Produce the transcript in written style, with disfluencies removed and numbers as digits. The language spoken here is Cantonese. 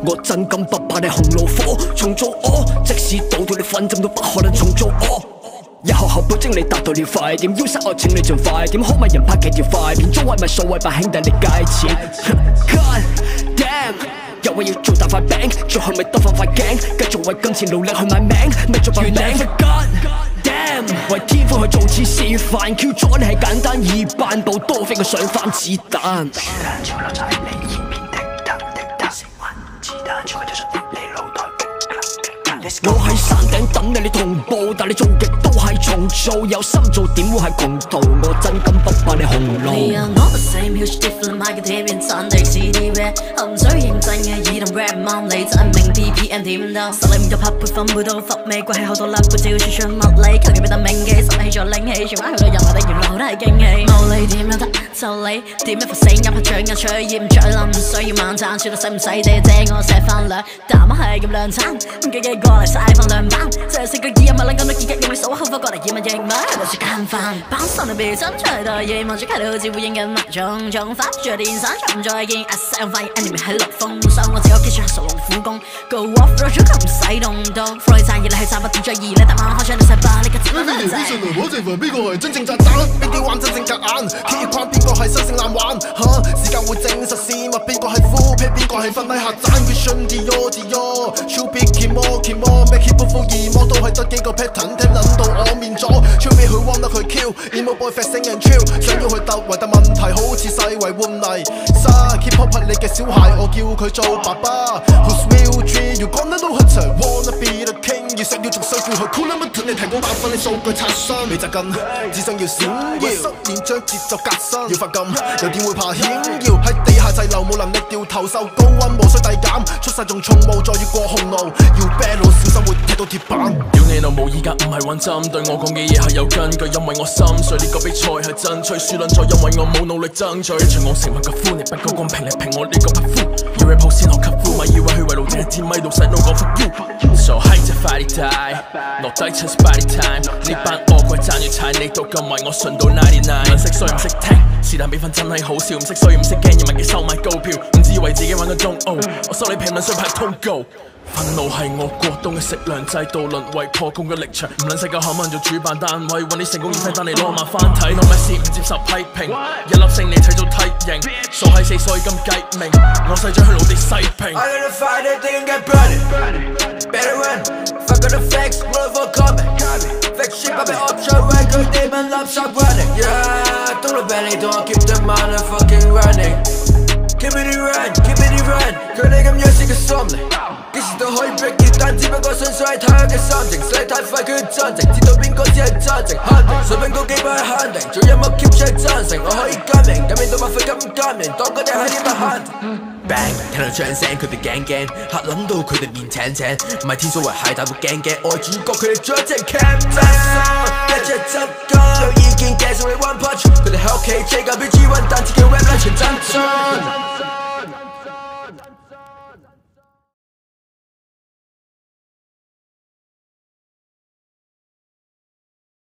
我真金不怕你紅爐火，重做我，即使倒退了分針都不可能重做我。一開口保證你達到了沸點，要殺我請你盡快點，學埋人拍幾條廢片，再圍埋所謂班兄弟嚟計錢。God damn， 又話要做大塊餅，最後咪得返塊鏡，繼續為金錢努力去賣命咪再扮病。God damn， 為天賦去做次示範，叫咗你係簡單易辦，補多飛我上返子彈。子彈轉眼溜走喺你耳邊滴答滴答，食完子彈全部掉進你腦袋。我係山頂等你嚟同步，但你做極都係重做，有心做點會係窮途，我真金不怕你烘爐。 你有我 the same huge different， 買嘅碟原產地 CD rap， 唔需要認證嘅伊藤 rap 唔啱你，再明 bpm 點到，實力唔夠匹配，分配都乏味，崛起後都甩，攰照輸出物理，求其比但銘記，實力再領起，荃灣去到油麻地，原來都係驚喜。冇理點樣得就你，點一副死音，掌眼取鹽唔嘴冧，唔需要晚餐，說到使唔使借我食飯兩啖，係咁兩餐，唔記過嚟晒份兩班，就係食個耳咪撚咁多結，用你數口火過嚟驗問認咪，喺度食間飯，班心裏邊真出到夜望住街度好似會應緊埋種發住電散場唔再見，一聲發現 enemy 喺落風，上我自我 keep 住熟龍苦功 ，go off road 咗唔使動刀 ，flow 炸熱你係炸不點最易，你大晚開槍你細把，你個節目都係。 非常來保證份邊個係真正炸彈？邊啲玩真正夾硬？揭框邊個係新性難玩？時間會證實事物邊個係副屁，邊個係瞓低客棧？佢信啲yo啲yo，超別揭魔揭魔，咩揭不負二魔都係得幾個 pattern， 聽撚到我面咗，超俾佢汪得佢 Q，emo boy fat 聲人 chill， 想要去突圍但問題好似世圍換泥沙 ，keep up 係你嘅小孩，我叫佢做爸爸。Who's real dream？ 要講得都黑齊 ，wanna be the king， 要想要仲想叫佢 cool 乜斷你提供8分，你數據刷新，你扎根，只想要閃耀，失眠將節奏革新，要發金，又點會怕險要？喺地下滯留冇能力掉頭受高溫，無需遞減，出世仲從無再越過紅路，要 battle 小心會踢到鐵板。 屌你老母，依家唔係玩針對，我講嘅嘢係有根據，因為我心碎。呢個比賽係爭取，輸撚咗因為我冇努力爭取。隨我成為個夫，你不夠公平嚟評我呢個匹夫。要 rap 好先學級夫，咪以為去圍路淨係支咪到細路講 fuck you。So 閪仔快啲大，落低出 party time。呢班惡鬼爭住踩你到咁為我順到99。唔識衰唔識聽，是但比分真係好笑，唔識衰唔識驚，要問嘅收買高票，唔知以為自己玩個中歐。我收你評論想派通告。憤怒係我過冬嘅食糧制度，淪為破功嘅力場。唔撚使夠口問做主辦單位，揾啲成功熱聲單嚟攞萬翻睇。No mercy 唔接受批評，一粒星你睇做梯形，傻閪4歲咁計命，我細長去老地西平。 I gotta fight it, they can get burning. Better run, fuck all the facts, roll for comment. Fake shit, I been up shot right, good day, man, love shot running. Yeah, don't look bad, don't keep the motherfucking running. Keep it run, keep it run， 佢哋咁樣先嘅心靈，幾時都可以 break it， 但只不過純粹係睇佢嘅心情，使太快佢嘅真情，知道邊個只係真情，肯定水平高幾百係肯定，做音樂 keep 住係真誠，我可以加明，感應到麥費咁加明，當嗰啲係啲乜肯定。Bang， 聽到槍聲，佢哋驚驚，嚇撚到佢哋面青青，唔係天水圍蟹，但會驚驚，愛主角佢哋做一隻 cameraman， 一隻執金，有意見嘅送你 one punch，佢哋喺屋企 check 緊 BG1，但自己 rap 啦全真裝。